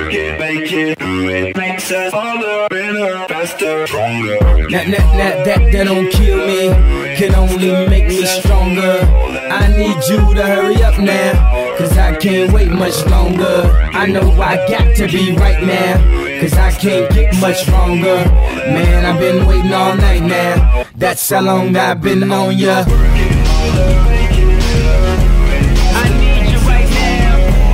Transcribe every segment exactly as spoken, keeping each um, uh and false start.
work it, make it, do it. Makes us harder, better, faster, stronger. That, that, that, that, that don't kill me, can only make me stronger. I need you to hurry up now, cause I can't wait much longer. I know I got to be right now, cause I can't get much stronger. Man, I've been waiting all night now, that's how long I've been on ya. I need you right now.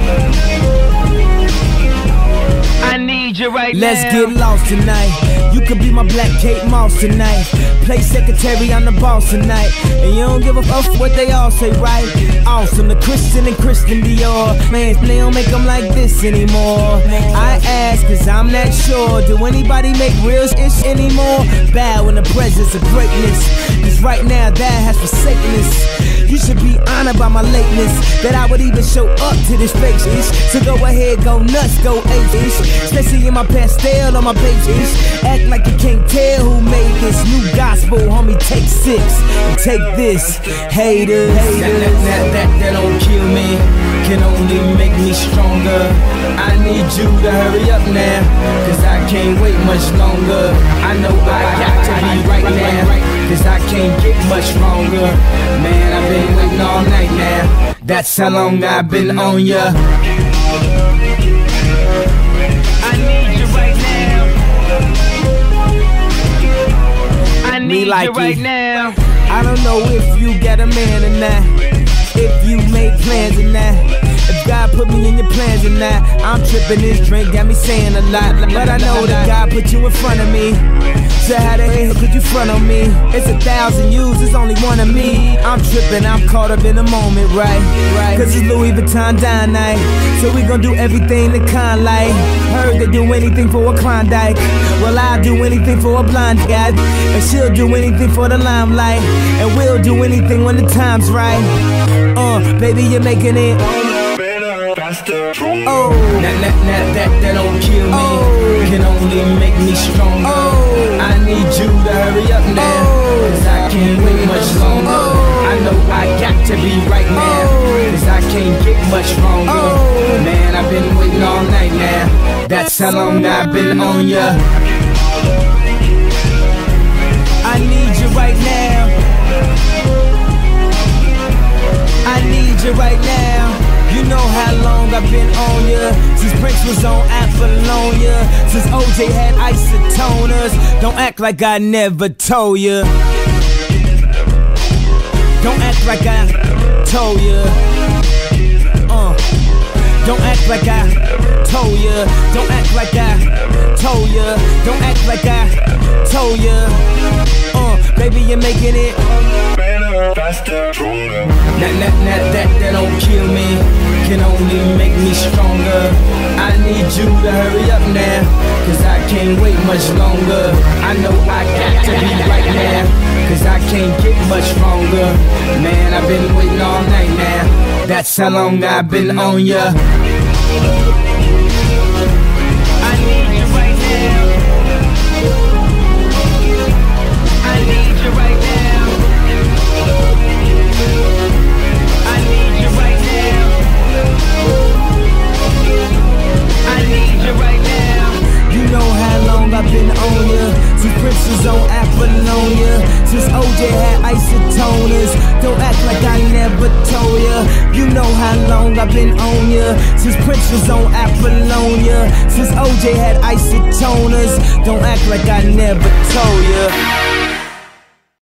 I need you right Let's now. get lost tonight. You could be my black Kate Moss tonight. Play secretary, I'm the boss tonight. And you don't give a fuck what they all say, right? Awesome, the Christian and Christian Dior. Man, they don't make them like this anymore. I ask, cause I'm not sure. Do anybody make real ish anymore? Bow in the presence of greatness, cause right now that has forsaken us. You should be honored by my lateness, that I would even show up to this fake ish. So go ahead, go nuts, go ape-ish. Especially in my pastel on my pages. Act like you can't tell who made this new gospel, homie. Take six and take this, haters. That, that, that, that, that don't kill me, can only make me stronger. I need you to hurry up now, cause I can't wait much longer. I know I got to be right now, cause I can't get much stronger. Man, I've been waiting all night now, that's how long I've been on ya. I need you right now. I need like you right you. now. I don't know if you got a man or not, if you made plans or not, if God put me in your plans or not. I'm tripping, this drink got me saying a lot, but I know that God put you in front of me. So how the hell could you front on me? It's a thousand yous, it's only one of me. I'm tripping, I'm caught up in the moment, right? Right. Cause it's Louis Vuitton dine night, so we gon' do everything the kind like. Heard they do anything for a Klondike, well I'll do anything for a blonde guy, and she'll do anything for the limelight, and we'll do anything when the time's right. Uh, baby, you're making it. Oh, that, that, that, that, that don't kill me, oh, can only make me stronger. Oh, I need you to hurry up now, oh, cause I can't wait much longer. Oh, I know I got to be right now, cause I can't get much stronger. Oh, man, I've been waiting all night now, that's how long I've been on ya. I need you right now. I need you right now. You know how long I've been on ya, since Prince was on Apollonia, since O J had isotoners. Don't act like I never told ya. Don't act like I told ya. Uh. Don't act like I told ya. Don't act like I told ya. Don't act like I told ya. Uh, baby, you're making it better, faster, stronger. That, that, that, that, that don't kill me, can only make me stronger. I need you to hurry up now, cause I can't wait much longer. I know I got to be right now, cause I can't get much stronger. Man, I've been waiting all night now, that's how long I've been on ya. I need you right now. I need you right now. I need you right now. I need you right now. You know how long I've been on ya, since Prince was on Apollonia, since O J had isotoners. Don't act like I never told ya. You know how long I've been on ya, since Prince was on Apollonia, since O J had isotoners. Don't act like I never told ya.